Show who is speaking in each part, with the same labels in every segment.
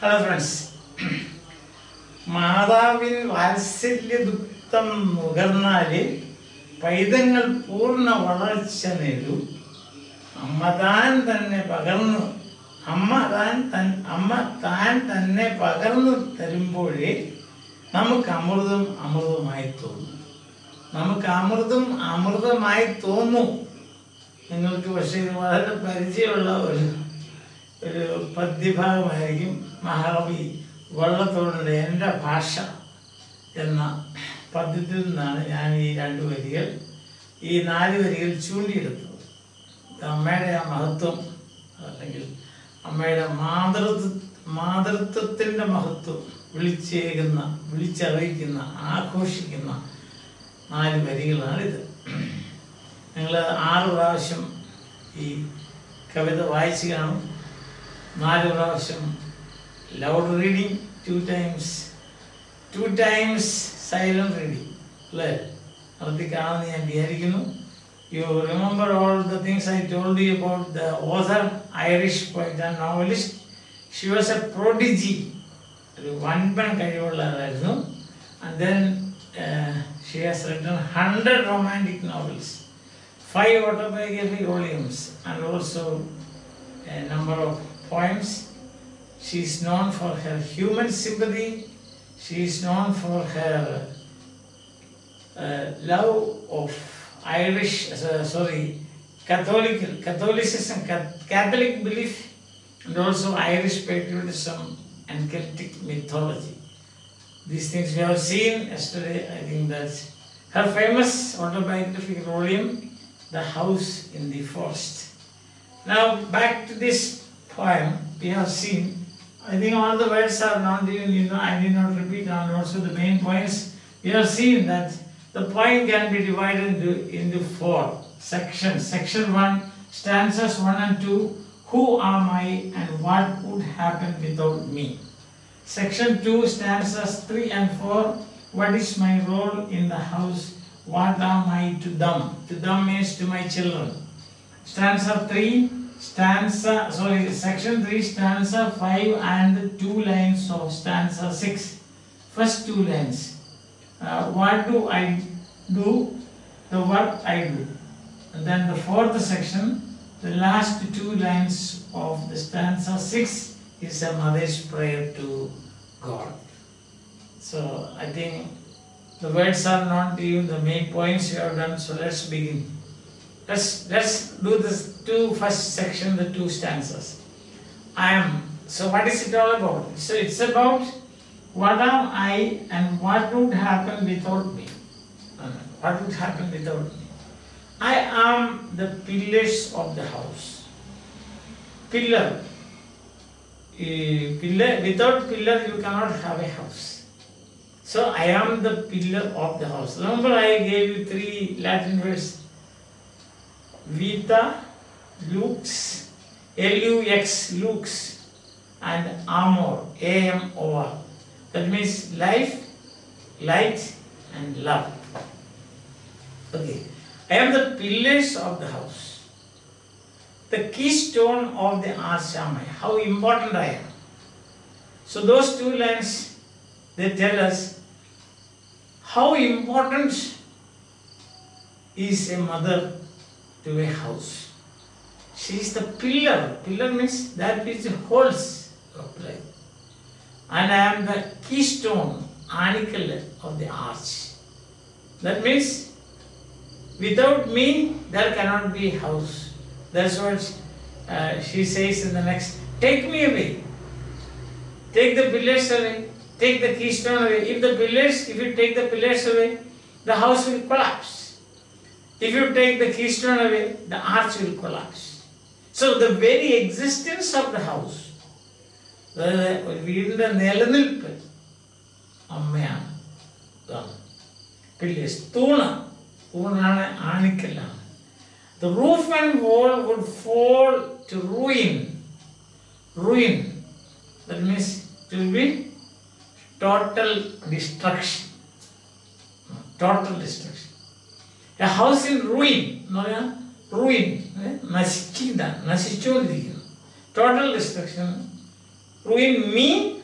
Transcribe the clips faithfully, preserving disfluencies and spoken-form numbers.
Speaker 1: Hello friends. മാതാവിൻ വാത്സല്യദുക്തം നുകർന്നാല് പൈതങ്ങൾ പൂർണ്ണ വളർച്ച നേടൂ. അമ്മ താൻ തന്നെ പകർന്നു അമ്മ താൻ തൻ അമ്മ താൻ തന്നെ പകർന്നു തരുമ്പോഴേ നമുക്ക് അമൃതം അമൃതമായി തോന്നും. നമുക്ക് അമൃതം അമൃതമായി തോന്നും. നിങ്ങൾക്ക് പക്ഷേ ഇത് വളരെ പരിചയമുള്ള ഒരു ഒരു പദ്യഭാഗമായിരിക്കും. മഹാകവി വള്ളത്തോളിൻ്റെ എൻ്റെ ഭാഷ എന്ന പദ്യത്തിൽ നിന്നാണ് ഞാൻ ഈ രണ്ട് വരികൾ ഈ നാല് വരികൾ ചൂണ്ടിയെടുത്തത്. അമ്മയുടെ ആ മഹത്വം, അല്ലെങ്കിൽ അമ്മയുടെ മാതൃത്വ മാതൃത്വത്തിൻ്റെ മഹത്വം വിളിച്ചേകുന്ന വിളിച്ചറിയിക്കുന്ന ആഘോഷിക്കുന്ന നാല് വരികളാണിത്. നിങ്ങൾ ആറ് പ്രാവശ്യം ഈ കവിത വായിച്ച് കാണും. നാല് പ്രാവശ്യം loud reading, two times two times silent reading അല്ലേ? നടത്തി കാണുമെന്ന് ഞാൻ വിചാരിക്കുന്നു. You remember all the things I told you about the author, Irish poet and novelist. She was a prodigy, ഒരു വൻപൻ കഴിവുള്ളതായിരുന്നു. And then she has written hundred romantic novels, five autobiography volumes, and also a number of poems. She is known for her human sympathy. She is known for her uh, love of Irish, uh, sorry, Catholic, Catholicism, Catholic belief, and also Irish patriotism and Celtic mythology. These things we have seen yesterday. I think that's her famous autobiographical volume, The House in the Forest. Now back to this poem. We have seen, I think all the words are not even, you know, I did not repeat, and also the main points. We have seen that the poem can be divided into, into four sections. Section one, stanzas one and two, who am I and what would happen without me. Section two, stanzas three and four, what is my role in the house? What am I to them? To them means to my children. Stanza three, stanza, sorry, section three, stanza five and two lines of stanza six. First two lines. Uh, what do I do? The what I do. And then the fourth section, the last two lines of the stanza six is a mother's prayer to God. So I think the words are not even the main points you have done, so let's begin. Let's let's do this two first section, the two stanzas. I am. So what is it all about? So it's about what am I and what would happen without me. Uh, what would happen without me? I am the pillars of the house. Pillar. Uh, pillar. Without pillar, you cannot have a house. So I am the pillar of the house. Remember, I gave you three Latin words: vita, lux, L U X, lux, and amor, A M O R. That means life, light, and love. Okay. I am the pillars of the house. The keystone of the arch am I. How important I am. So those two lines, they tell us how important is a mother to a house. She is the pillar. Pillar means that which holds of life. And I am the keystone, article of the arch. That means without me there cannot be a house. That's what uh, she says in the next. Take me away. Take the pillars away. Take the keystone away. If the pillars, if you take the pillars away, the house will collapse. If you take the keystone away, the arch will collapse. So the very existence of the house, ഒരു വീടിന്റെ നിലനിൽപ്പ് അമ്മയാണ്. Pillars, തൂണ്, തൂണാണ്, ആണിക്കല്ലാണ്. The roof and wall would fall to ruin. Ruin. That means it will be total destruction. Total destruction. A house in ruin. No, yeah? Ruin. Nasichida. Nasichodrikinu. Total destruction. Ruin me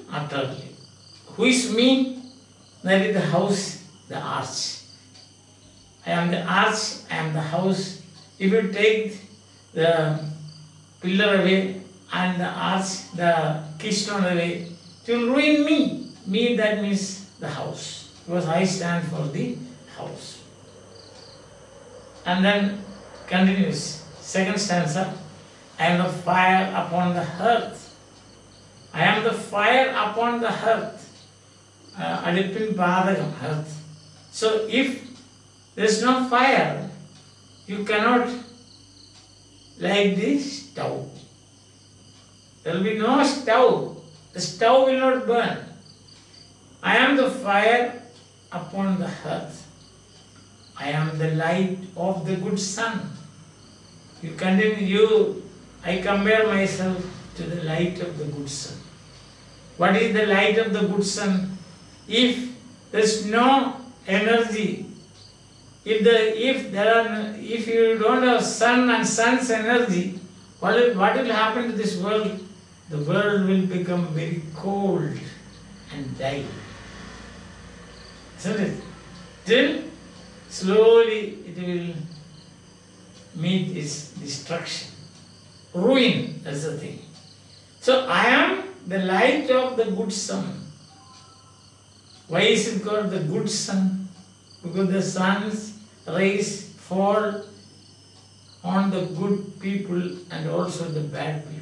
Speaker 1: utterly. Who is me? That is the house, the arch. I am the arch, I am the house. If you take the pillar away and the arch, the keystone away, it will ruin me. Me, that means the house, because I stand for the house. And then continues, second stanza, I am the fire upon the hearth. I am the fire upon the hearth. Adipin Padagam, hearth. So if there is no fire, you cannot light the stove. There will be no stove. The stove will not burn. I am the fire upon the hearth. I am the light of the good sun. You continue, you, I compare myself to the light of the good sun. What is the light of the good sun? If there is no energy, if the if there are if you don't have sun and sun's energy, what will, what will happen to this world? The world will become very cold and die. Isn't it? Till slowly it will meet its destruction. Ruin, that's the thing. So I am the light of the good sun. Why is it called the good sun? Because the sun's rays fall on the good people and also the bad people.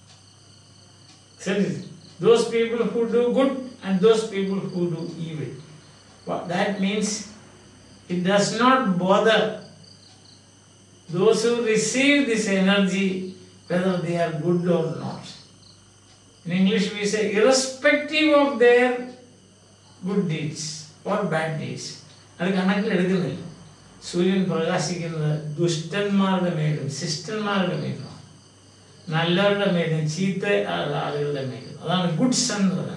Speaker 1: So those people who do good and those people who do evil. What that means, it does not bother those who receive this energy whether they are good or not. In English we say, irrespective of their good deeds or bad deeds. അത് കണക്കിലെടുക്കുന്നില്ല. സൂര്യൻ പ്രകാശിക്കുന്നത് ദുഷ്ടന്മാരുടെ മേലും ശിഷ്ടന്മാരുടെ മേലും നല്ലവരുടെ മേലും ചീത്ത ആളുകളുടെ മേലും. അതാണ് ഗുഡ് സൺ എന്ന് പറയുന്നത്.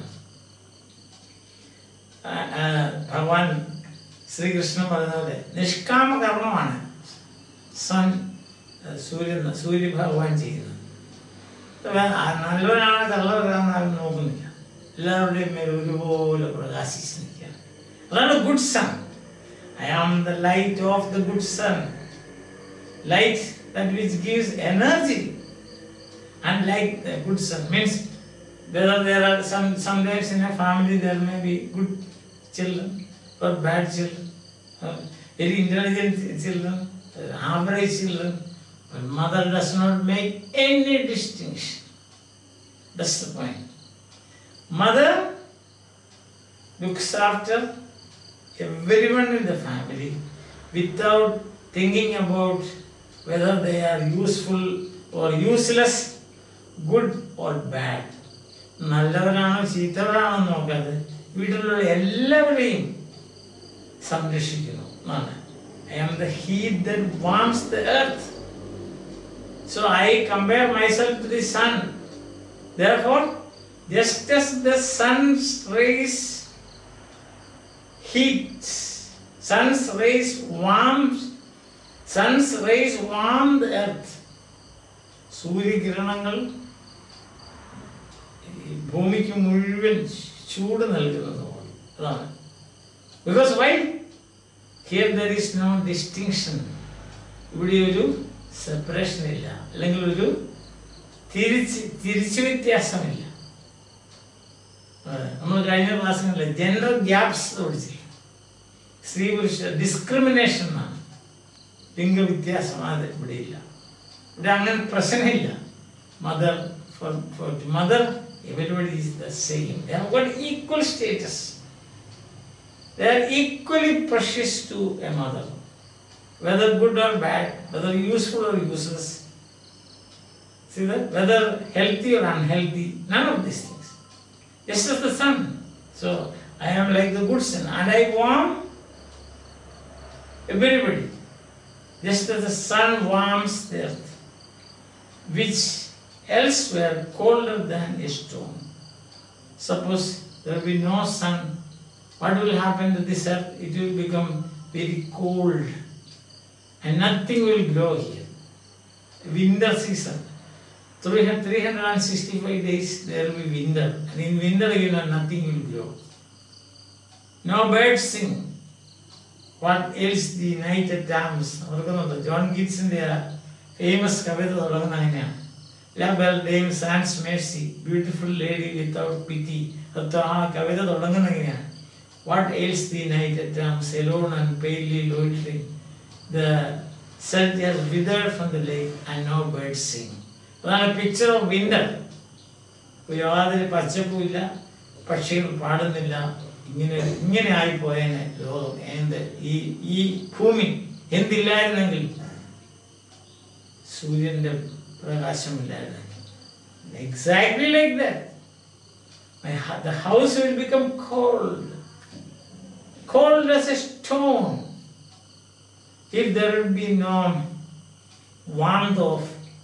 Speaker 1: ഭഗവാൻ ശ്രീകൃഷ്ണൻ പറയുന്നത് നിഷ്കാമ കർമ്മമാണ് സൺ സൂര്യൻ സൂര്യ ഭഗവാൻ ചെയ്യുന്നത്. നല്ലവനാണ് കള്ളവരാണെന്ന് നോക്കുന്നില്ല. എല്ലാവരുടെയും മേൽ ഒരുപോലെ പ്രകാശിച്ച് നിൽക്കുകയാണ്. അതാണ് good son. I am the light of the good sun. Light that which gives energy. And like the good sun means whether there are some sometimes in a family there may be good children or bad children, or very intelligent children, average children, but mother does not make any distinction. That's the point. Mother looks after everyone in the family without thinking about whether they are useful or useless, good or bad. നല്ലവരാണോ ചീത്തവരാണോ നോക്കാതെ വീട്ടിലുള്ള എല്ലാവരെയും സംരക്ഷിക്കുന്നു എന്നാണ്. I am the heat that warms the earth. So I compare myself to the sun. Therefore, just as the sun's rays heat, sun's rays warms, sun's rays warm the earth. സൂര്യകിരണങ്ങൾ ഭൂമിക്ക് മുഴുവൻ ചൂട് നൽകുന്നതാണ്. അതാണ്. Because why? Here there is no distinction. ഇവിടെ ഒരു separation ഇല്ല, അല്ലെങ്കിൽ ഒരു തിരിച്ച് തിരിച്ചു വ്യത്യാസമില്ല. നമ്മൾ കഴിഞ്ഞ ക്ലാസ്സിൽ ജെൻഡർ ഗ്യാപ്സ് പഠിച്ചില്ല. സ്ത്രീ പുരുഷ ഡിസ്ക്രിമിനേഷൻ എന്നാണ്. ലിംഗവ്യത്യാസം അത് ഇവിടെ ഇല്ല. ഇവിടെ അങ്ങനെ പ്രശ്നമില്ല. Mother for for mother everybody is the same. They have got equal status. They are equally precious to a mother, whether good or bad, whether useful or useless. See that? Whether healthy or unhealthy, none of these things. Just as the sun. So I am like the good sun, and I warm everybody. Just as the sun warms the earth, which elsewhere colder than a stone. Suppose there will be no sun, what will happen to this earth? It will become very cold and nothing will grow here. Winter season. three hundred sixty-five days there will be winter, and in winter you know nothing will grow. No birds sing. What else the night at Thames? John Keats's famous Kavita La Belle Dame sans mercy, beautiful lady without pity. What else the night at Thames, alone and palely loitering? The sun has withered from the lake and no birds sing. That's a picture of winter. We are the Pachapula, Pachil, Padanilla, ഇങ്ങനെ ആയിപ്പോയേനെ ലോകം എന്ത് ഈ ഈ ഭൂമി എന്തില്ലായിരുന്നെങ്കിൽ സൂര്യന്റെ പ്രകാശമില്ലായിരുന്നെങ്കിൽ exactly like that my the house will become cold cold as a stone if there will be no warmth of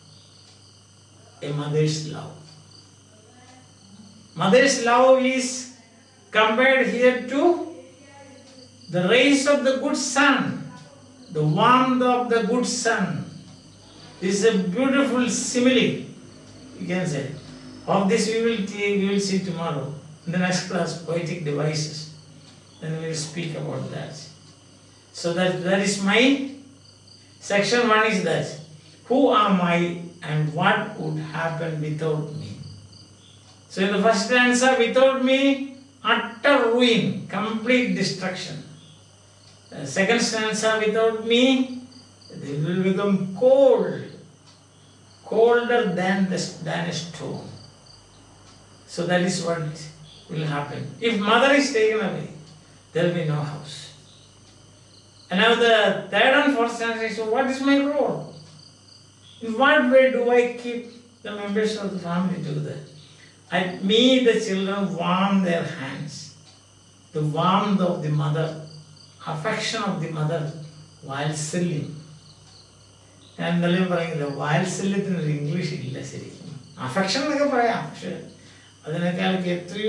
Speaker 1: a mother's love. Mother's love is compared here to the rays of the good sun, the warmth of the good sun. This is a beautiful simile, you can say. Of this we will, we will see tomorrow in the next class, poetic devices. Then we will speak about that. So that, that is my section one is that. Who am I and what would happen without me? So in the first stanza, without me, utter ruin, complete destruction. The second stanza, without me, they will become cold, colder than, the, than a stone. So that is what will happen. If mother is taken away, there will be no house. And now the third and fourth stanza is, so what is my role? In what way do I keep the members of the family together? At me, the children warm their hands. The warmth of the mother, affection of the mother while selling. And the while selling in English, affection is affection. That's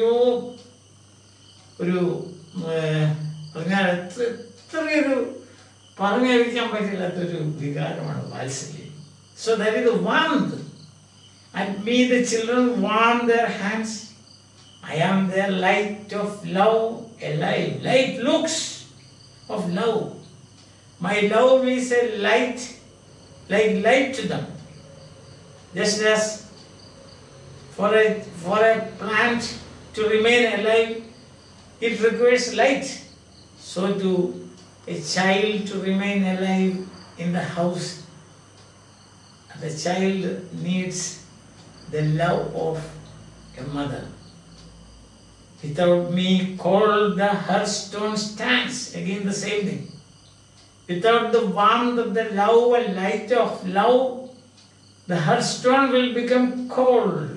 Speaker 1: so that is the warmth. At me the children warm their hands. I am their light of love, alive. Light looks of love. My love is a light, like light to them. Just as for a, for a plant to remain alive, it requires light. So to a child to remain alive in the house, the child needs the love of a mother. Without me, cold the hearthstone stands. Again the same thing. Without the warmth of the love and light of love, the hearthstone will become cold.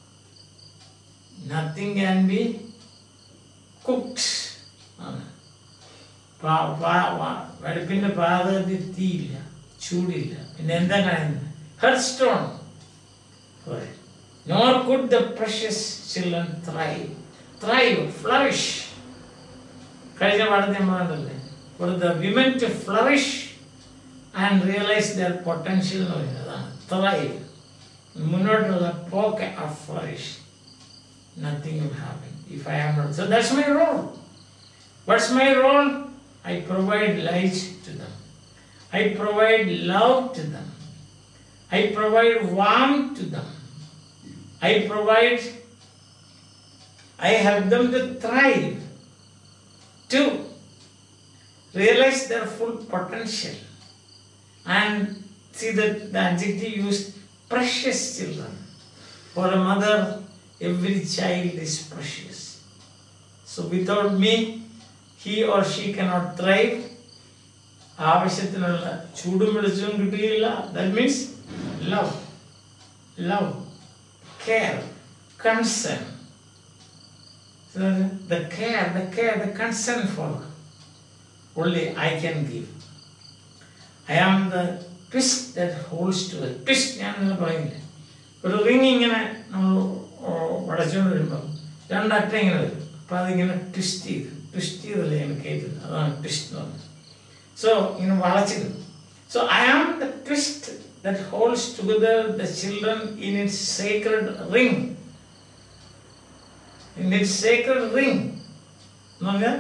Speaker 1: Nothing can be cooked. വെടുപ്പിൻ്റെ പാതകത്തിൽ തീയില്ല, ചൂടില്ല, പിന്നെ എന്താ കാണുന്നത്? Hearthstone. Nor could the precious children thrive, thrive, flourish. For the women to flourish and realize their potential, thrive. Munotula poke or flourish. Nothing will happen if I am not. So that's my role. What's my role? I provide light to them. I provide love to them. I provide warmth to them. I provide, I help them to thrive, to realize their full potential. And see that the adjective used, precious children. For a mother, every child is precious. So without me, he or she cannot thrive. That means love, love, care, concern. So the care, the care, the concern for her, only I can give. I am the twist that holds to it. Twist, I am not going to. But ringing in a what is your name? Don't that thing. Passing in a twisty, twisty the lane, twist. So, you know, So I am the twist that holds together the children in its sacred ring. In its sacred ring. എന്ന് പറഞ്ഞാൽ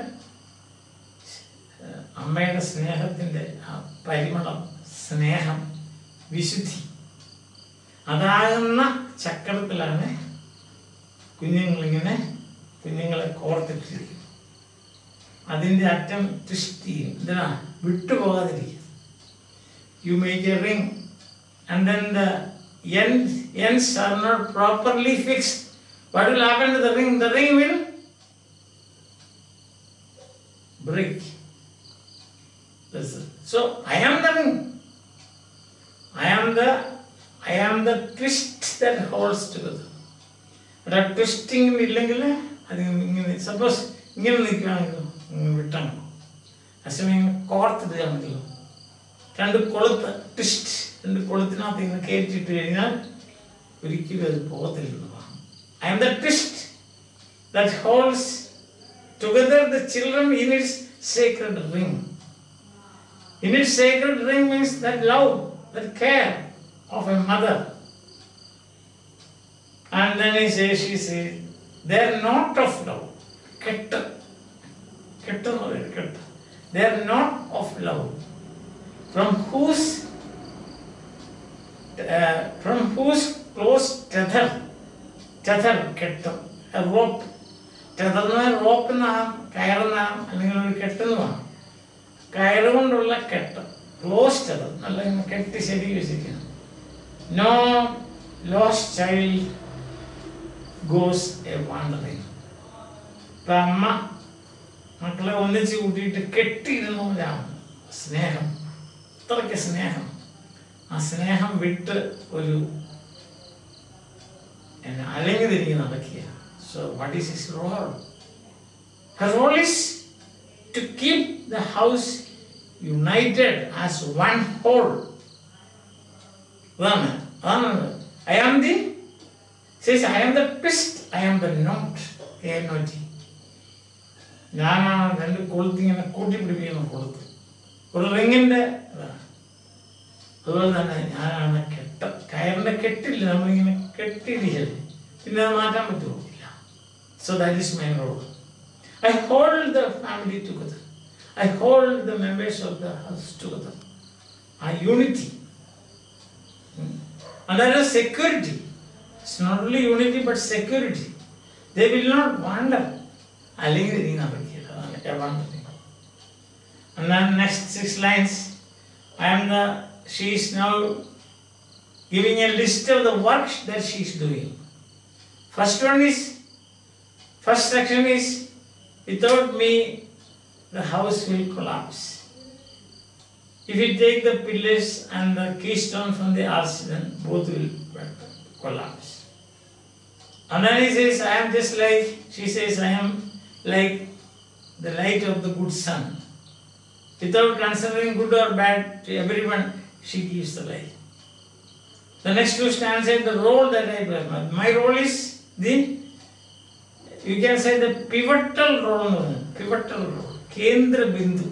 Speaker 1: അമ്മയുടെ സ്നേഹത്തിൻ്റെ ആ പരിമളം, സ്നേഹം, വിശുദ്ധി അതാകുന്ന ചക്രത്തിലാണ് കുഞ്ഞുങ്ങളിങ്ങനെ കുഞ്ഞുങ്ങളെ കോർത്തിട്ടിരിക്കും. അതിൻ്റെ അറ്റം ട്വിസ്റ്റ് ചെയ്യും. എന്തിനാ? വിട്ടുപോകാതിരിക്കും. You make a ring and then the ends, ends are not properly fixed. What will happen to the ring? The ring will break. So I am the ring. I am the I am the twist that holds together. But a twisting ഇല്ലെങ്കിൽ അത് ഇങ്ങനെ suppose ഇങ്ങനെ നിൽക്കുകയാണെങ്കിലോ വിട്ടാണ് അസമയം കോർത്തിടുകയാണെങ്കിലോ രണ്ട് കൊളുത്ത് twist രണ്ട് കൊളുത്തിനകത്ത് ഇങ്ങനെ കയറ്റിയിട്ട് കഴിഞ്ഞാൽ ഒരിക്കലും അത് പോകത്തില്ലെന്നതാണ്. I am the twist that holds together the children in its sacred ring. In its sacred ring means that love, that care of a mother. And then he says, she says, they are not of love. Ketta. Ketta no ketta. They are not of love. From whose uh, from whose close tether, tether ketta, a rope. Tether no rope na, കയറുന്ന അല്ലെങ്കിൽ ഒരു കെട്ടുന്നതാണ്. കയറുകൊണ്ടുള്ള കെട്ട്, close tether, അല്ലെങ്കിൽ കെട്ടി ശരി വെച്ചിരിക്കണം. No lost child goes a wandering. ഇപ്പം അമ്മ മക്കളെ ഒന്നിച്ച് കൂട്ടിയിട്ട് കെട്ടിയിരുന്നവരാണ് സ്നേഹം, അത്രയ്ക്ക് സ്നേഹം. ആ സ്നേഹം വിട്ട് ഒരു അലങ്ങി തിരിഞ്ഞ് നടക്കുക. So what is his role? Her role is to keep the house united as one whole. I am the, says I am the twist, I am the knot. K N O T. ഞാനാണ് രണ്ട് കൊളുത്തി ഇങ്ങനെ കൂട്ടിപ്പിടിപ്പിക്കുന്ന കൊളുത്ത്. ഒരു റിങ്ങിൻ്റെ ഇതാണ്. അതുപോലെ തന്നെ ഞാനാണ് കെട്ട, കയറിൻ്റെ കെട്ടില്ല, നമ്മളിങ്ങനെ കെട്ടിയിരിക്കല്ലേ, പിന്നെ അത് മാറ്റാൻ പറ്റുമോ? ഇല്ല. So that is my role. I hold the family together. I hold the members of the house together. A unity. And there is security. It's not only unity but security. They will not wander. And then next six lines, I am the, she is now giving a list of the works that she is doing. First one is, first section is, without me, the house will collapse. If you take the pillars and the keystone from the arch, then both will collapse. And then he says, I am just like, she says, I am like the light of the good sun. Without considering good or bad to everyone, she gives the light. The next two stanzas, the role that I play. My role is the, you can say the pivotal role, pivotal role, Kendra Bindu,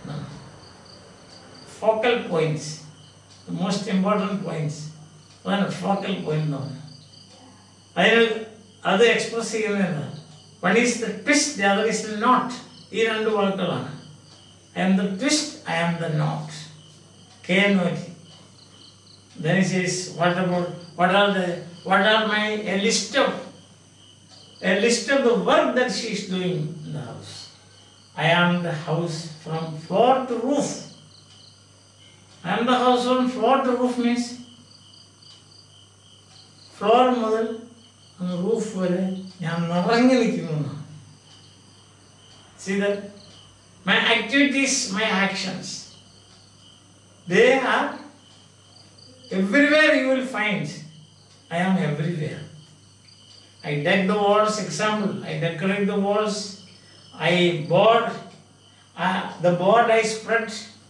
Speaker 1: focal points, the most important points, one focal point. No. I will other express here. One is the twist, the other is the knot. Here and I am the twist, I am the knot. K N O T. Then he says, what about, what are the, what are my, a list of, a list of the work that she is doing in the house. I am the house from floor to roof. I am the house from floor to roof means floor model and roof vare ഞാൻ നിറഞ്ഞു നിൽക്കുന്നു. See that? My activities, my actions, they are everywhere you will find. I am everywhere. I deck the walls, example, I decorate the walls, I board, uh, the board I spread,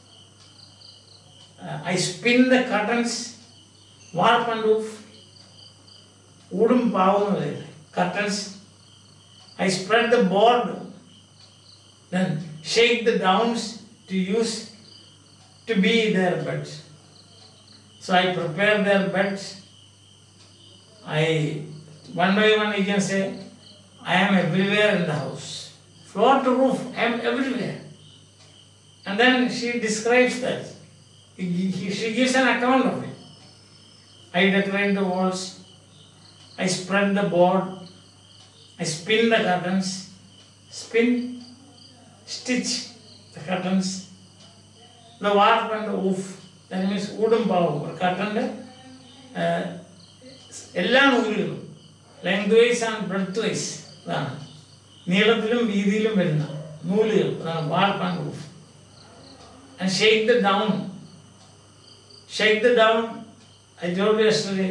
Speaker 1: uh, I spin the curtains, warp and woof, udum pavunu curtains, I spread the board, then shake the downs to use to be their bed. So I prepare their bed. I, one by one you can say, I am everywhere in the house. Floor to roof, I am everywhere. And then she describes that. She gives an account of it. I decorate the walls. I spread the board. I spin the curtains. Spin, stitch the curtains. The warp and the woof. That means wooden power. Curtain, uh, lengthwise and breadthwise. നീളത്തിലും വീതിയിലും വരുന്ന നൂലുകൾ അതാണ് warp and woof. And shake the down. Shake the down. I told you yesterday,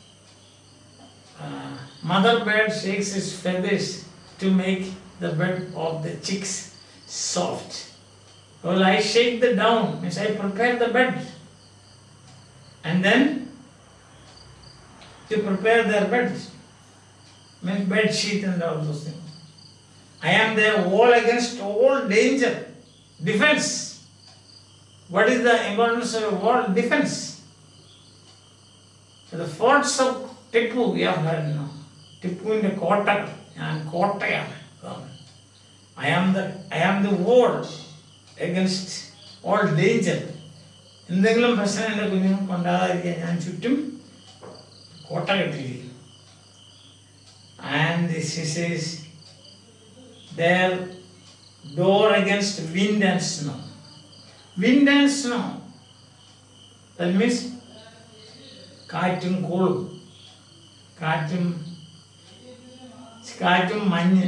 Speaker 1: uh, mother bird shakes its feathers to make the bed of the chicks soft. Well, I shake the down, means I prepare the bed. And then to prepare their bed, means bed sheet and all those things. I am their wall against all danger. Defense. What is the importance of a wall? Defense. The forts of Tipu, we have heard now. Tipu in the Kota and Kota. I am the I am the wall against all danger. എന്തെങ്കിലും പ്രശ്നം എൻ്റെ കുഞ്ഞുങ്ങൾക്ക് ഉണ്ടാകാതിരിക്കാൻ ഞാൻ ചുറ്റും കോട്ട കെട്ടിയിരിക്കും. And she says, their door against wind and snow. Wind and snow. That means കാറ്റും കോളും കാറ്റും കാറ്റും മഞ്ഞ്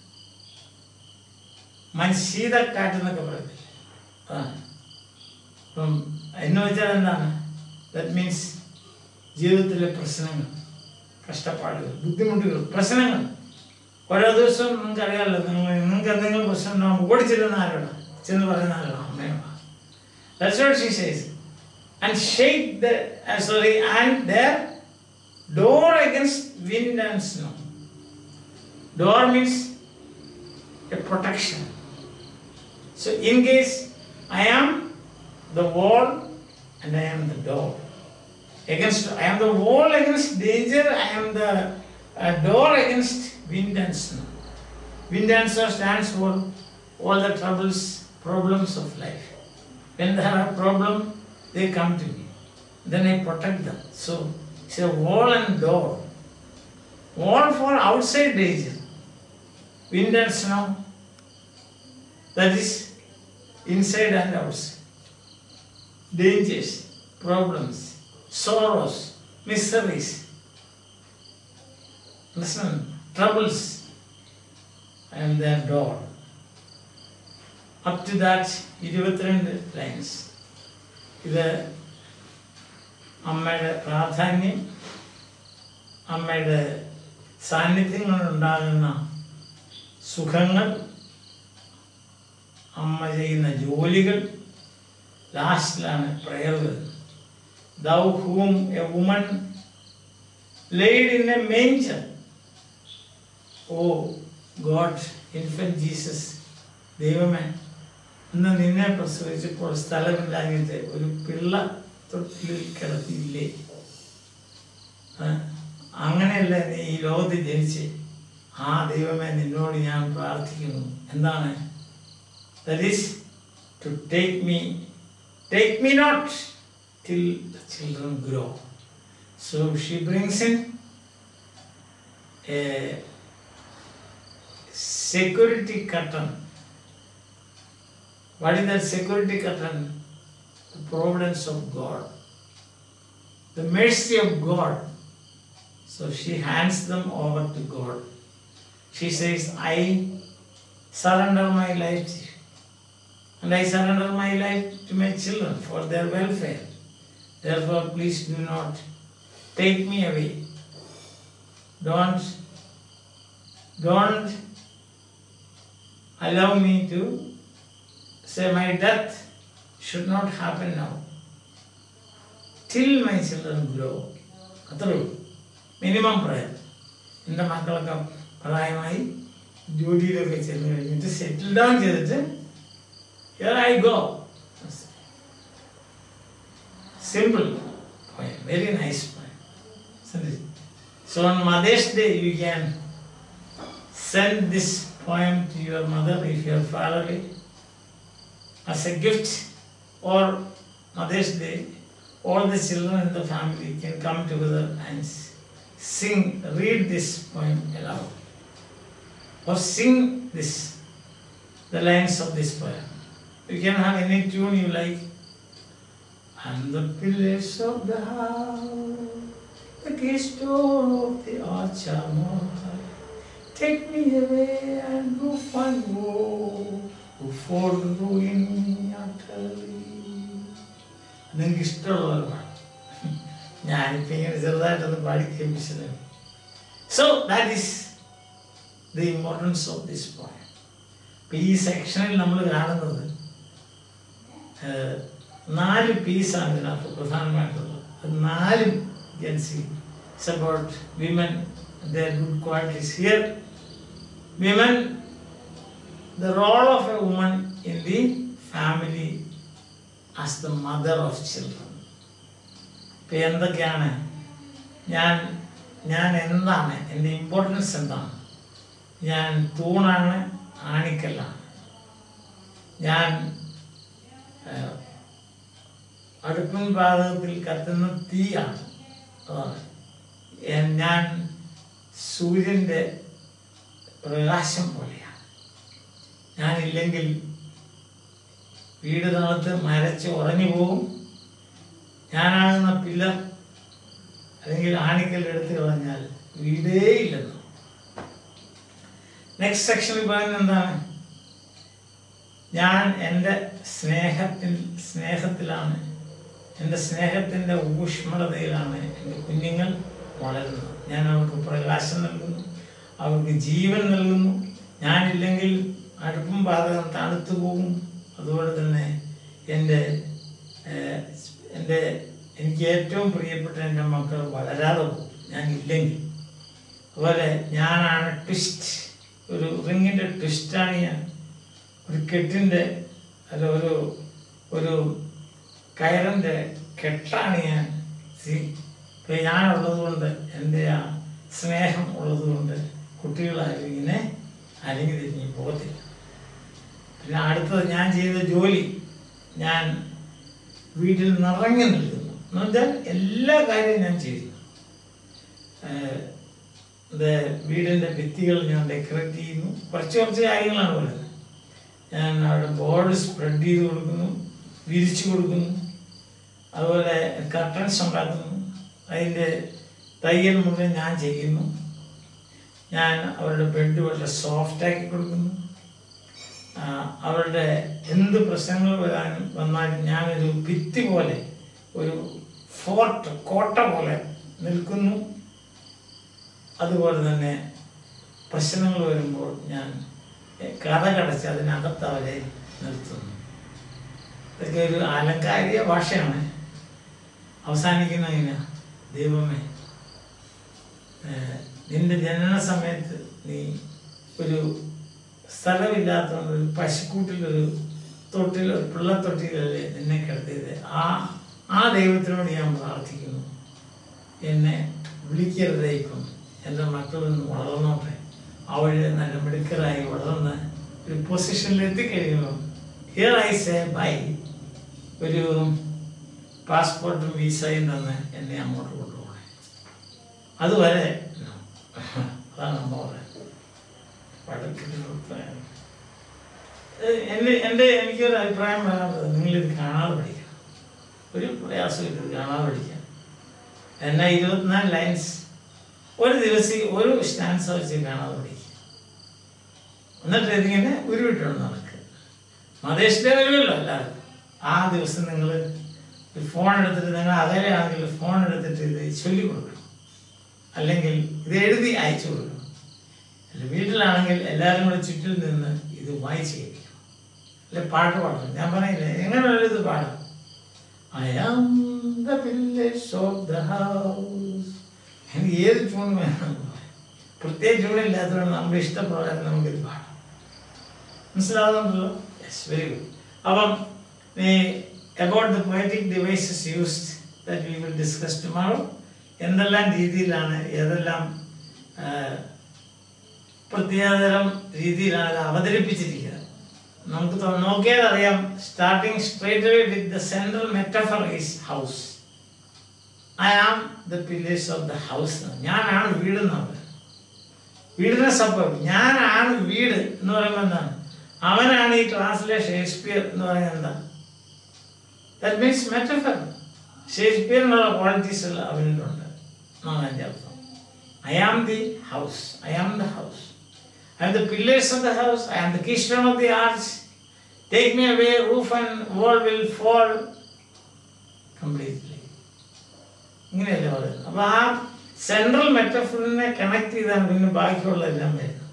Speaker 1: മഞ്ഞ് ശീതക്കാറ്റെന്നൊക്കെ പറയും. ആ അപ്പം എന്ന് വെച്ചാൽ എന്താണ്? ദാറ്റ് മീൻസ് ജീവിതത്തിലെ പ്രശ്നങ്ങൾ, കഷ്ടപ്പാടുകൾ, ബുദ്ധിമുട്ടുകൾ, പ്രശ്നങ്ങൾ. ഓരോ ദിവസവും നിങ്ങൾക്ക് അറിയാമല്ലോ, നിങ്ങൾ നിങ്ങൾക്ക് എന്തെങ്കിലും പ്രശ്നം ഉണ്ടാകുമ്പോൾ ഓടിച്ചിരുന്ന ആരോടാ? ചെന്ന് പറയുന്ന ആരോടാ? അമ്മയോടാ. That's what she says. And shake the, uh, sorry, and their door against wind and snow. Door means a protection. So in case I am the wall and I am the door. Against, I am the wall against danger, I am the uh, door against wind and snow. Wind and snow stands for all the troubles, problems of life. When they have a problem, they come to me. Then I protect them. So it's a wall and door. Wall for outside danger. Wind and snow, that is inside and outside. Dangers, problems, sorrows, miseries, listen, troubles, and their door. Up to that, twenty-two lines. ഇത് അമ്മയുടെ പ്രാധാന്യം, അമ്മയുടെ സാന്നിധ്യങ്ങളുണ്ടാകുന്ന സുഖങ്ങൾ, അമ്മ ചെയ്യുന്ന ജോലികൾ, ലാസ്റ്റിലാണ് പ്രയറുകൾ. Thou whom a woman laid in a manger, oh God, infant Jesus, ദൈവമേ, ഇന്ന് നിന്നെ പ്രസവിച്ചപ്പോൾ സ്ഥലമില്ലാഞ്ഞിട്ട് ഒരു പിള്ള തൊട്ടിലിൽ കിടത്തിയില്ലേ? അങ്ങനെയല്ല നീ ഈ ലോകത്തിൽ ജനിച്ച്. ആ ദൈവമേ, നിന്നോട് ഞാൻ പ്രാർത്ഥിക്കുന്നു. എന്താണ്? That is to take me, take me not till the children grow. So she brings in a security curtain. What is that security curtain? The providence of God, the mercy of God. So she hands them over to God. She says, I surrender my life to you. And I surrender my life to my children for their welfare. Therefore, please do not take me away. Don't, don't allow me to say my death should not happen now. Till my children grow. That's minimum prayer. In the Makalaka Prayamai, duty of a child, settle down, here I go. simple poem, very nice poem, isn't it? So on Mother's Day you can send this poem to your mother if you are far away as a gift, or Mother's Day all the children in the family can come together and sing, read this poem aloud, or sing this, the lines of this poem. You can have any tune you like. And the pillars of the house, the keystone of the arch are more high. Take me away and roof and woe, who fall ruin me utterly. നിങ്ങൾക്ക് ഇഷ്ടമുള്ളവർ പാടും. ഞാനിപ്പോൾ ഇങ്ങനെ ചെറുതായിട്ടൊന്ന് പാടി കേൾപ്പിച്ചത്. So that is the importance of this poem. ഇപ്പം ഈ സെക്ഷനിൽ നമ്മൾ കാണുന്നത് നാല് പീസാണ് ഇതിനകത്ത് പ്രധാനമായിട്ടുള്ളത്. അത് നാലും can see. It's about women, their good qualities. Here, women, the role of a woman in the family as the mother of children. ഇപ്പം എന്തൊക്കെയാണ് ഞാൻ ഞാൻ എന്താണ് എൻ്റെ ഇമ്പോർട്ടൻസ് എന്താണ്? ഞാൻ തൂണാണ്, ആണിക്കല്ലാണ്. ഞാൻ അടുപ്പിൻ പാചകത്തിൽ കത്തുന്ന തീയാണ്. അതാണ് ഞാൻ സൂര്യൻ്റെ പ്രകാശം പോലെയാണ്. ഞാനില്ലെങ്കിൽ വീട് തണുത്ത് മരച്ച് ഉറഞ്ഞു പോകും. ഞാനാകുന്ന പില്ലർ അല്ലെങ്കിൽ ആണിക്കൽ എടുത്ത് കളഞ്ഞാൽ വീടേ ഇല്ലെന്ന്. നെക്സ്റ്റ് സെക്ഷനിൽ പറയുന്നത് എന്താണ്? ഞാൻ എൻ്റെ സ്നേഹത്തിൽ സ്നേഹത്തിലാണ് എൻ്റെ സ്നേഹത്തിൻ്റെ ഊഷ്മളതയിലാണ് എൻ്റെ കുഞ്ഞുങ്ങൾ വളരുന്നത്. ഞാൻ അവർക്ക് പ്രകാശം നൽകുന്നു, അവർക്ക് ജീവൻ നൽകുന്നു. ഞാനില്ലെങ്കിൽ അടുപ്പും പാതകം തണുത്തു പോകും. അതുപോലെ തന്നെ എൻ്റെ എൻ്റെ എനിക്ക് ഏറ്റവും പ്രിയപ്പെട്ട എൻ്റെ മക്കൾ വളരാതെ പോകും ഞാനില്ലെങ്കിൽ. അതുപോലെ ഞാനാണ് ട്വിസ്റ്റ്, ഒരു റിങ്ങിൻ്റെ ട്വിസ്റ്റാണ് ഞാൻ. ഒരു കെട്ടിൻ്റെ അല്ല ഒരു ഒരു കയറിൻ്റെ കെട്ടാണ് ഞാൻ. ഇപ്പം ഞാനുള്ളത് കൊണ്ട്, എൻ്റെ ആ സ്നേഹം ഉള്ളത് കൊണ്ട് കുട്ടികളാരും ഇങ്ങനെ അരങ്ങി തിരിഞ്ഞ് പോകത്തില്ല. പിന്നെ അടുത്തത് ഞാൻ ചെയ്ത ജോലി, ഞാൻ വീട്ടിൽ നിറങ്ങി നിൽക്കുന്നു എന്ന് വെച്ചാൽ എല്ലാ കാര്യവും ഞാൻ ചെയ്തു. വീടിൻ്റെ ഭിത്തികൾ ഞാൻ ഡെക്കറേറ്റ് ചെയ്യുന്നു. കുറച്ച് കുറച്ച് കാര്യങ്ങളാണ് പറയുന്നത്. ഞാൻ അവിടെ ബോർഡ് സ്പ്രെഡ് ചെയ്ത് കൊടുക്കുന്നു, വിരിച്ചു കൊടുക്കുന്നു. അതുപോലെ കർട്ടൻസ് ഉണ്ടാക്കുന്നു, അതിൻ്റെ തയ്യൽ മുഴുവൻ ഞാൻ ചെയ്യുന്നു. ഞാൻ അവരുടെ ബെഡ് വളരെ സോഫ്റ്റാക്കി കൊടുക്കുന്നു. അവരുടെ എന്ത് പ്രശ്നങ്ങൾ വരാനും വന്നാലും ഞാനൊരു ഭിത്തി പോലെ, ഒരു ഫോർട്ട് കോട്ട പോലെ നിൽക്കുന്നു. അതുപോലെ തന്നെ പ്രശ്നങ്ങൾ വരുമ്പോൾ ഞാൻ കഥ കടച്ച് അതിനകത്ത് അവരെ നിർത്തുന്നു. ഇതൊക്കെ ഒരു അലങ്കാരിക ഭാഷയാണ്. അവസാനിക്കുന്ന ഇങ്ങനെ, ദൈവമേ നിന്റെ ജനന സമയത്ത് നീ ഒരു സ്ഥലമില്ലാത്തതുകൊണ്ട് ഒരു പശുക്കൂട്ടിലൊരു തൊട്ടിൽ, ഒരു പിള്ളത്തൊട്ടിലല്ലേ നിന്നെ കിടത്തിയത്. ആ ആ ദൈവത്തിനോട് ഞാൻ പ്രാർത്ഥിക്കുന്നു, എന്നെ വിളിക്കരുതേ. ഇപ്പം എൻ്റെ മക്കളൊന്ന് വളർന്നോട്ടെ, അവര് നല്ല മിടുക്കരായി വളർന്ന് ഒരു പൊസിഷനിൽ എത്തിക്കഴിയുമ്പോൾ ഹിയർ ഐ സേ ബൈ, ഒരു പാസ്പോർട്ടും വിസയും തന്നെ എന്നെ അങ്ങോട്ട് കൊണ്ടുപോകണേ. അതുവരെ അതാണ് നമ്മൾ പറയുന്നത്. എൻ്റെ എൻ്റെ എനിക്കൊരു അഭിപ്രായം പറയാനുള്ളത്, നിങ്ങളിത് കാണാതെ പഠിക്കണം. ഒരു പ്രയാസം ഇത് കാണാതെ പഠിക്കാം. എന്നാൽ ഇരുപത്തിനാല് ലൈൻസ് ഒരു ദിവസം ഒരു സ്റ്റാൻസ് വെച്ച് കാണാതെ പഠിക്കുക. എന്നിട്ട് ഇതിങ്ങനെ ഉരുവിട്ടുണ്ട് നടക്കുക. മതേഷ് ഡേ വരുമല്ലോ എല്ലാവർക്കും. ആ ദിവസം നിങ്ങൾ ഫോൺ എടുത്തിട്ട്, നിങ്ങൾ അകലെയാണെങ്കിൽ ഫോൺ എടുത്തിട്ട് ഇത് ചൊല്ലിക്കൊടുക്കണം, അല്ലെങ്കിൽ ഇത് എഴുതി അയച്ചു കൊടുക്കണം. അല്ല വീട്ടിലാണെങ്കിൽ എല്ലാവരും കൂടെ ചുറ്റിൽ നിന്ന് ഇത് വായിച്ച് കേൾക്കണം, അല്ലെ പാട്ട് പാടണം. ഞാൻ പറയില്ലേ എങ്ങനെയുള്ള ഇത് പാടാം. I am the village of the house. എനിക്ക് ഏത് ട്യൂൺ വേണം, പ്രത്യേക ട്യൂണില്ലാത്തതുകൊണ്ട് നമ്മുടെ ഇഷ്ടപ്രകാരം നമുക്കിത് പാടാം. മനസ്സിലാവുന്നുണ്ടല്ലോ? Yes, very good. അപ്പം ഈ about the poetic devices used that we will discuss tomorrow. എന്തെല്ലാം രീതിയിലാണ് ഏതെല്ലാം പ്രത്യേകതരം രീതിയിലാണ് അത് അവതരിപ്പിച്ചിരിക്കുന്നത് നമുക്ക് നോക്കിയാൽ അറിയാം. Starting straight away with the central metaphor is house. I am the pillars of the house. ഞാനാണ് വീട് എന്നാണ്. വീടിനെ സപ്പോർട്ട് ഞാനാണ് വീട് എന്ന് പറയുമ്പോൾ എന്താണ്? അവനാണ് ഈ ക്ലാസ്സിലെ ഷേക്സ്പിയർ എന്ന് പറയുന്നത് എന്താ? That means metaphor. ഷേക്സ്പിയറിനുള്ള ക്വാളിറ്റീസ് എല്ലാം അവനിലുണ്ട് എന്നാണ് എൻ്റെ അർത്ഥം. I am the house. I am the house. I am the pillars of the house. I am the keystone of the arch. Take me away, roof and wall will fall completely. ഇങ്ങനെയല്ലേ പറയുന്നത്. അപ്പോൾ ആ central മെറ്റഫറിനെ connect ചെയ്താണ് പിന്നെ ബാക്കിയുള്ള എല്ലാം വരുന്നത്.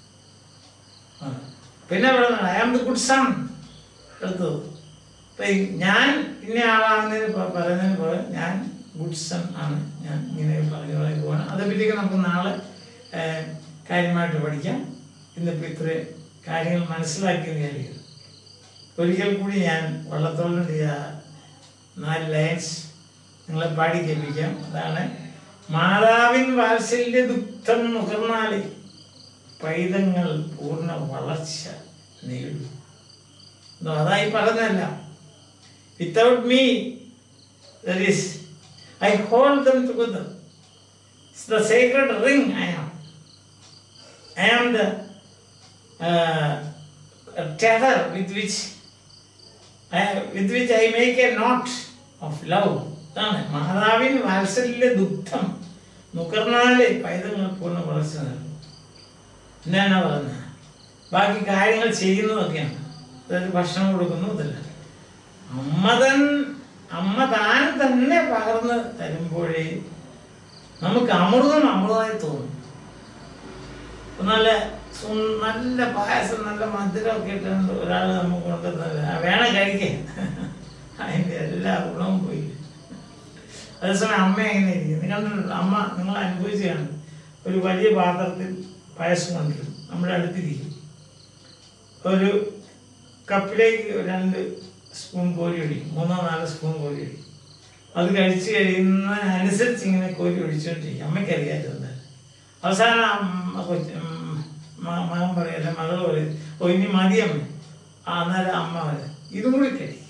Speaker 1: പിന്നെ പറയുന്നത് I am the good son എടുത്തത്. അപ്പം ഞാൻ ഇന്ന ആളാണെന്നതിന് പറയുന്നതിന് പോലെ ഞാൻ ഗുഡ് സൺ ആണ്, ഞാൻ ഇങ്ങനെ പറഞ്ഞു പറഞ്ഞു പോകണം. അതേപ്പറ്റിയൊക്കെ നമുക്ക് നാളെ കാര്യമായിട്ട് പഠിക്കാം. ഇന്നിപ്പോൾ ഇത്രയും കാര്യങ്ങൾ മനസ്സിലാക്കിയെന്ന് വിചാരിക്കുന്നു. ഒരിക്കൽ കൂടി ഞാൻ വള്ളത്തോളിൻ്റെ നാല് ലൈൻസ് നിങ്ങളെ പാടി കേൾപ്പിക്കാം. അതാണ് മാതാവിൻ വാത്സല്യ ദുഃഖം നുകർന്നാലേ പൈതങ്ങൾ പൂർണ്ണ വളർച്ച നേടും. അതായി പറഞ്ഞതല്ല. Without me there is I hold them together. It's the sacred ring I am. I am the uh, tether with which I, with which I make a knot of love. അതാണ് മാതാവിൻ വാത്സല്യ ദുഃഖം നുകർന്നാലേ പൈതങ്ങൾ പൂർണ്ണ വളർച്ച നേടും. എന്നാണ് പറയുന്നത്? ബാക്കി കാര്യങ്ങൾ ചെയ്യുന്നതൊക്കെയാണ്. അതായത് ഭക്ഷണം കൊടുക്കുന്നു, ഇതല്ല. അമ്മ തൻ അമ്മ താൻ തന്നെ പകർന്ന് തരുമ്പോഴേ നമുക്ക് അമൃതം അമൃതമായി തോന്നും. നല്ല നല്ല പായസം നല്ല മധുരമൊക്കെ ഇട്ടുണ്ട് ഒരാൾ നമുക്ക് കൊണ്ടുവന്നത് വേണം കഴിക്കാൻ. അതിൻ്റെ എല്ലാ ഗുണവും പോയി. അതേസമയം അമ്മ എങ്ങനെ ഇരിക്കും കണ്ടിട്ടുണ്ട്. അമ്മ നിങ്ങൾ അനുഭവിച്ചാണ്. ഒരു വലിയ പാത്രത്തിൽ പായസം കൊണ്ടിരും, നമ്മുടെ അടുത്തിരിക്കും. ഒരു കപ്പിലേക്ക് രണ്ട് സ്പൂൺ കോരി ഒഴിക്കും, മൂന്നോ നാലോ സ്പൂൺ കോരി ഒഴിക്കും. അത് കഴിച്ച് കഴിയുന്നതിനനുസരിച്ച് ഇങ്ങനെ കോരി ഒഴിച്ചുകൊണ്ടിരിക്കും. അമ്മയ്ക്കറിയാത്തത്. അവസാനം അമ്മ കൊച്ച് മകൻ പറയല്ല, മകൾ പറയും, ഓ ഇനി മതിയമ്മ. ആ അന്നേരം അമ്മ പറയും ഇതും കൂടി കഴിക്കും,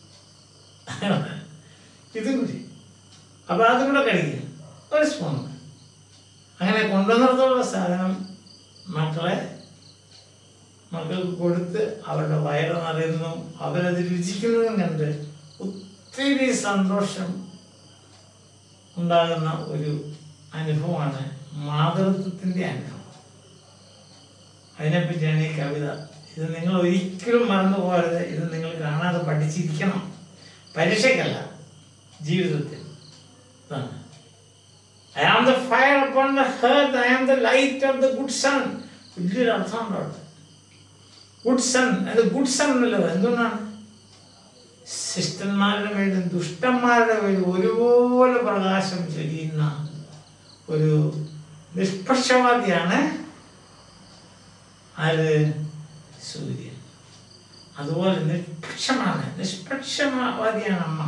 Speaker 1: ഇതും കൂടി. അപ്പോൾ അതും കൂടെ കഴിക്കും, ഒരു സ്പൂൺ. അങ്ങനെ കൊണ്ടുവന്നിടത്തോളം സാധനം മക്കളെ മക്കൾക്ക് കൊടുത്ത് അവരുടെ വയറ് നിറയുന്നു, അവരത് രുചിക്കുന്നതും കണ്ട് ഒത്തിരി സന്തോഷം ഉണ്ടാകുന്ന ഒരു അനുഭവമാണ് മാതൃത്വത്തിൻ്റെ അനുഭവം. അതിനെപ്പറ്റിയാണ് ഈ കവിത. ഇത് നിങ്ങൾ ഒരിക്കലും മറന്നു പോകരുത്. ഇത് നിങ്ങൾ കാണാതെ പഠിച്ചിരിക്കണം. പരീക്ഷയ്ക്കല്ല, ജീവിതത്തിൽ. I am the fire upon the hearth, I am the light of the good sun. വലിയൊരു അർത്ഥമുണ്ട് അവിടെ. ഗുഡ് സൺ, അത് ഗുഡ് സൺ എന്നുള്ളത് എന്തുകൊണ്ടാണ്? ശിഷ്ടന്മാരുടെ മേലും ദുഷ്ടന്മാരുടെ മേലും ഒരുപോലെ പ്രകാശം ചൊരിയുന്ന ഒരു നിഷ്പക്ഷവാദിയാണ് ആര്? സൂര്യൻ. അതുപോലെ നിഷ്പക്ഷമാണ്, നിഷ്പക്ഷവാദിയാണ് അമ്മ.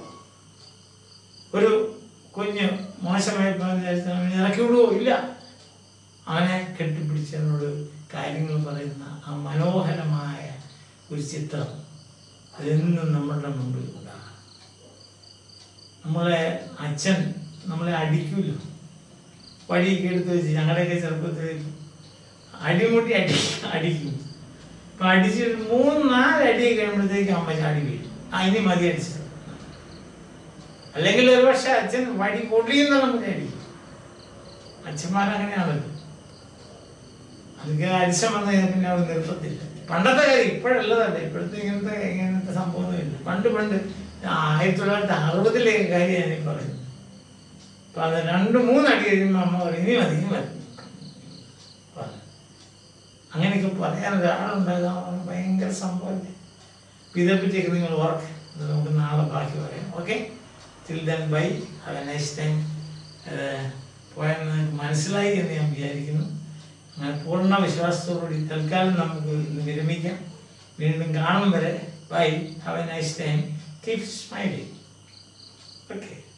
Speaker 1: ഒരു കുഞ്ഞ് മോശമായി പറഞ്ഞ ഇറക്കി വിടുവോ? ഇല്ല. അവനെ കെട്ടിപ്പിടിച്ചതിനോട് കാര്യങ്ങൾ പറയുന്ന ആ മനോഹരമായ ഒരു ചിത്രം അതെന്നും നമ്മളുടെ മുമ്പിൽ ഉണ്ടാകും. നമ്മളെ അച്ഛൻ നമ്മളെ അടിക്കുമല്ലോ, വടിയൊക്കെ എടുത്ത് വെച്ച്. ഞങ്ങളുടെയൊക്കെ ചെറുപ്പത്തിൽ അടിമുട്ടി അടി അടിക്കും. അപ്പം അടിച്ച് മൂന്ന് നാല് അടിയൊക്കെ കഴിയുമ്പോഴത്തേക്കും അമ്മ ചാടി വീഴും. ആ ഇനി മതി അടിച്ചത്. അല്ലെങ്കിൽ ഒരു പക്ഷേ അച്ഛൻ വടി പൊടിയുന്ന നമുക്ക് അടിക്കും. അച്ഛന്മാരങ്ങനെയാണല്ലോ. അതൊക്കെ അരിശം വന്നു കഴിഞ്ഞാൽ പിന്നെ അവർ നിർത്തത്തില്ല. പണ്ടത്തെ കാര്യം ഇപ്പോഴുള്ളതല്ല. ഇപ്പോഴത്തെ ഇങ്ങനത്തെ ഇങ്ങനത്തെ സംഭവമൊന്നുമില്ല. പണ്ട് പണ്ട് ആയിരത്തി തൊള്ളായിരത്തി അറുപതിലെ കാര്യമാണ് ഈ പറയുന്നത്. അപ്പം അത് രണ്ട് മൂന്നടി കഴിയുമ്പോൾ അമ്മ പറയും ഇനി മതി ഇനി മതി. അങ്ങനെയൊക്കെ പറയാൻ ഒരാളുണ്ടാകാൻ ഭയങ്കര സംഭവമല്ലേ. അപ്പം ഇതേപ്പറ്റിയൊക്കെ നിങ്ങൾ ഓർക്കുക. അത് നമുക്ക് നാളെ ബാക്കി പറയാം. Okay, till then bye, have a nice time. പോയാൽ നിങ്ങൾക്ക് മനസ്സിലായി എന്ന് ഞാൻ വിചാരിക്കുന്നു. അങ്ങനെ പൂർണ്ണ വിശ്വാസത്തോടുകൂടി തൽക്കാലം നമുക്ക് ഇന്ന് വിരമിക്കാം. വീണ്ടും കാണും വരെ bye, have a nice time, keep smiling. Okay.